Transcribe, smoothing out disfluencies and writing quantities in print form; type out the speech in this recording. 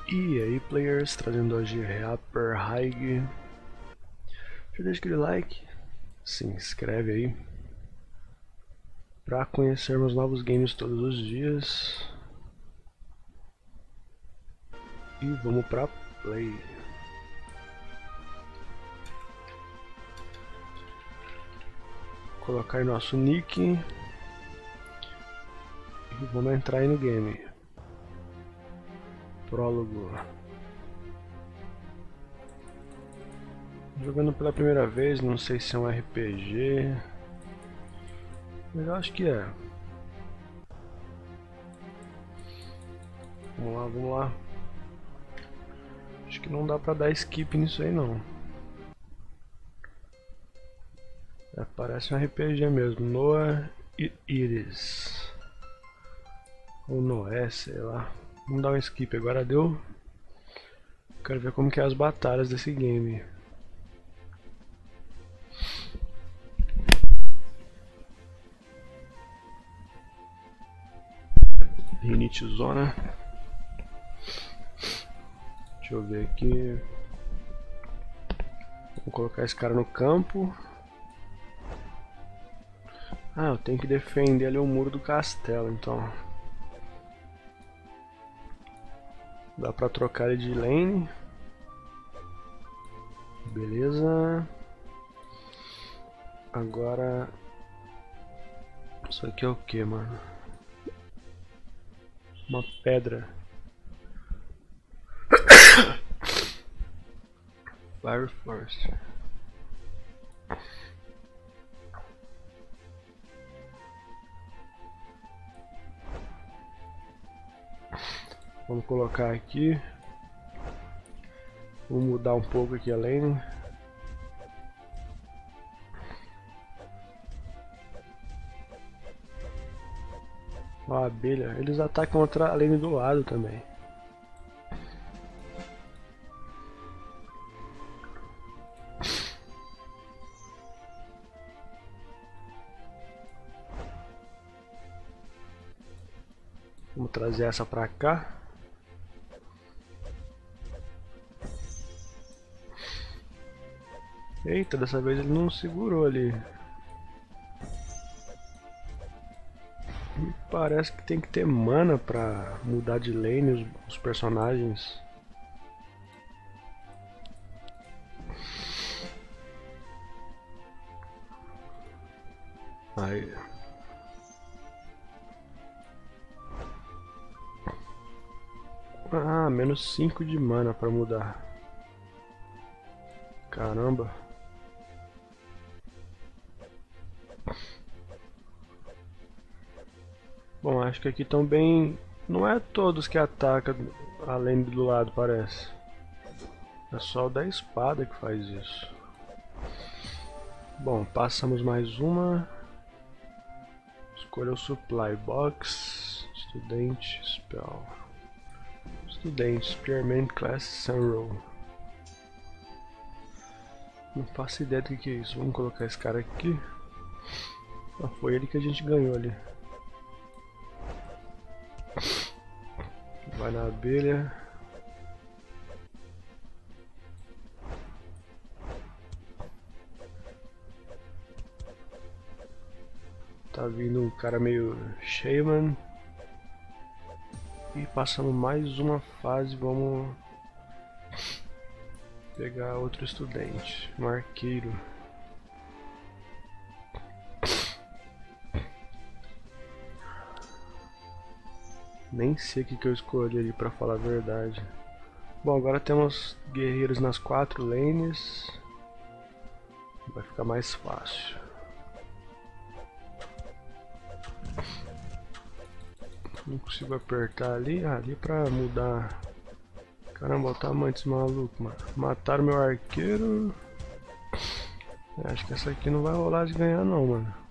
E aí players, trazendo hoje Reaper High. Já deixa aquele like, se inscreve aí para conhecermos novos games todos os dias. E vamos pra play. Colocar nosso nick e vamos entrar aí no game. Prólogo. Jogando pela primeira vez, não sei se é um RPG, mas eu acho que é. Vamos lá. Acho que não dá pra dar skip nisso aí não. Parece um RPG mesmo, Noah e Iris. Ou Noé, sei lá. Vamos dar um skip, agora deu. Quero ver como que é as batalhas desse game. Rinite zona. Deixa eu ver aqui. Vou colocar esse cara no campo. Ah, eu tenho que defender ali o muro do castelo, então. Dá pra trocar ele de lane. Beleza. Agora... Isso aqui é o que, mano? Uma pedra. Fire Force. Vamos colocar aqui. Vou mudar um pouco aqui a lane. Ó, a abelha. Eles atacam contra a lane do lado também. Vamos trazer essa pra cá. Eita, dessa vez ele não segurou ali. Me parece que tem que ter mana pra mudar de lane os personagens. Aí. Ah, menos 5 de mana pra mudar. Caramba. Bom, acho que aqui estão bem... Não é todos que atacam além do lado, parece. É só o da espada que faz isso. Bom, passamos mais uma. Escolha o Supply Box. Estudante, Spell. Estudante, Spearman Class Sunrow. Não faço ideia do que é isso. Vamos colocar esse cara aqui. Ah, foi ele que a gente ganhou ali. Vai na abelha. Tá vindo um cara meio Shaman. E passamos mais uma fase. Vamos pegar outro estudante. Um arqueiro. Nem sei o que eu escolhi ali, pra falar a verdade. Bom, agora temos guerreiros nas 4 lanes. Vai ficar mais fácil. Não consigo apertar ali. Ali pra mudar. Caramba, o tamanho desse maluco, mano. Mataram meu arqueiro. Acho que essa aqui não vai rolar de ganhar não, mano.